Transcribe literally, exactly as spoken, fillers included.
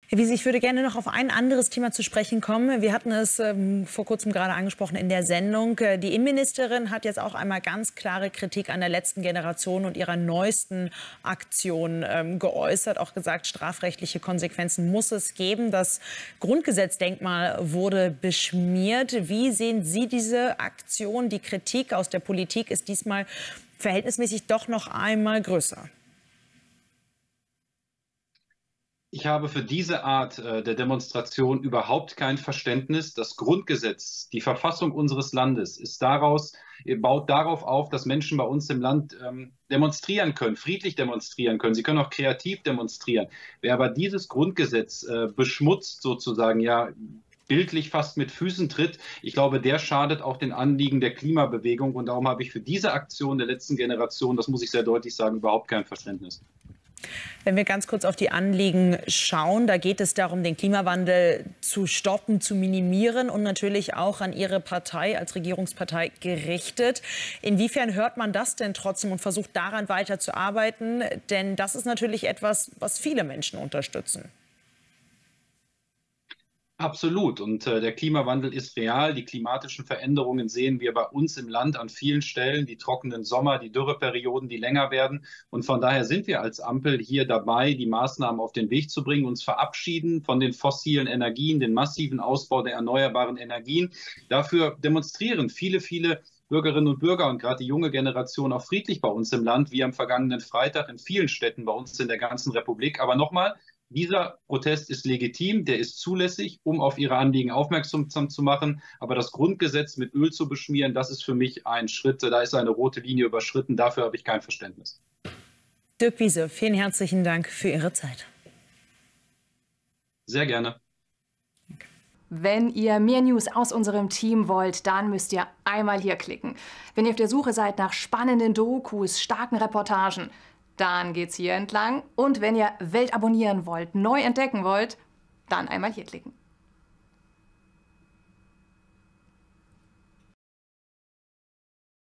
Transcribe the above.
Herr Wiese, ich würde gerne noch auf ein anderes Thema zu sprechen kommen. Wir hatten es ähm, vor kurzem gerade angesprochen in der Sendung. Die Innenministerin hat jetzt auch einmal ganz klare Kritik an der letzten Generation und ihrer neuesten Aktion ähm, geäußert. Auch gesagt, strafrechtliche Konsequenzen muss es geben. Das Grundgesetzdenkmal wurde beschmiert. Wie sehen Sie diese Aktion? Die Kritik aus der Politik ist diesmal verhältnismäßig doch noch einmal größer. Ich habe für diese Art äh, der Demonstration überhaupt kein Verständnis. Das Grundgesetz, die Verfassung unseres Landes ist daraus, baut darauf auf, dass Menschen bei uns im Land ähm, demonstrieren können, friedlich demonstrieren können. Sie können auch kreativ demonstrieren. Wer aber dieses Grundgesetz äh, beschmutzt, sozusagen, ja, bildlich fast mit Füßen tritt, ich glaube, der schadet auch den Anliegen der Klimabewegung. Und darum habe ich für diese Aktion der letzten Generation, das muss ich sehr deutlich sagen, überhaupt kein Verständnis. Wenn wir ganz kurz auf die Anliegen schauen, da geht es darum, den Klimawandel zu stoppen, zu minimieren und natürlich auch an Ihre Partei als Regierungspartei gerichtet. Inwiefern hört man das denn trotzdem und versucht daran weiterzuarbeiten? Denn das ist natürlich etwas, was viele Menschen unterstützen. Absolut. Und äh, der Klimawandel ist real. Die klimatischen Veränderungen sehen wir bei uns im Land an vielen Stellen. Die trockenen Sommer, die Dürreperioden, die länger werden. Und von daher sind wir als Ampel hier dabei, die Maßnahmen auf den Weg zu bringen, uns verabschieden von den fossilen Energien, den massiven Ausbau der erneuerbaren Energien. Dafür demonstrieren viele, viele Bürgerinnen und Bürger und gerade die junge Generation auch friedlich bei uns im Land, wie am vergangenen Freitag in vielen Städten bei uns in der ganzen Republik. Aber nochmal, dieser Protest ist legitim, der ist zulässig, um auf ihre Anliegen aufmerksam zu machen. Aber das Grundgesetz mit Öl zu beschmieren, das ist für mich ein Schritt, da ist eine rote Linie überschritten. Dafür habe ich kein Verständnis. Dirk Wiese, vielen herzlichen Dank für Ihre Zeit. Sehr gerne. Wenn ihr mehr News aus unserem Team wollt, dann müsst ihr einmal hier klicken. Wenn ihr auf der Suche seid nach spannenden Dokus, starken Reportagen, dann geht's hier entlang. Und wenn ihr Welt abonnieren wollt, neu entdecken wollt, dann einmal hier klicken.